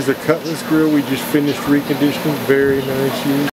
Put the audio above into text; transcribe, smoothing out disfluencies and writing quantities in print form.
It's a Cutlass grill we just finished reconditioning. Very nice use.